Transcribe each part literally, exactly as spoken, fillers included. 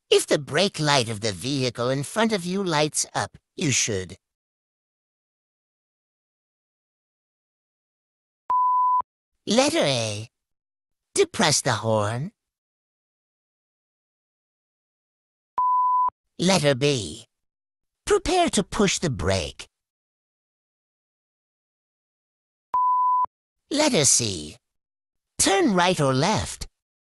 If the brake light of the vehicle in front of you lights up, you should Letter A. Depress the horn. Letter B. Prepare to push the brake. Letter C. Turn right or left.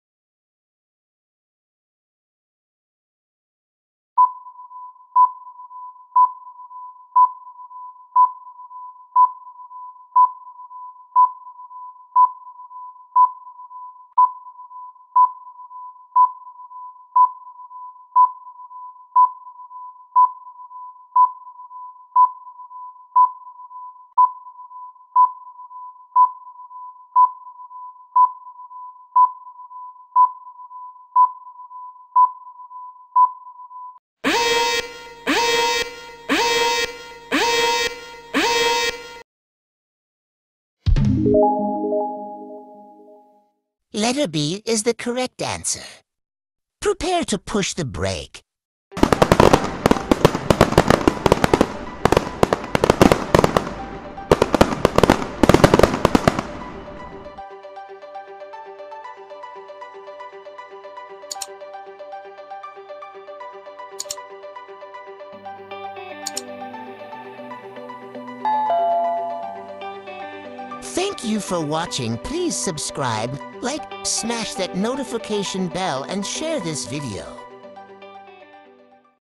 Letter B is the correct answer. Prepare to push the brake. Thank you for watching. Please subscribe, like, smash that notification bell, and share this video.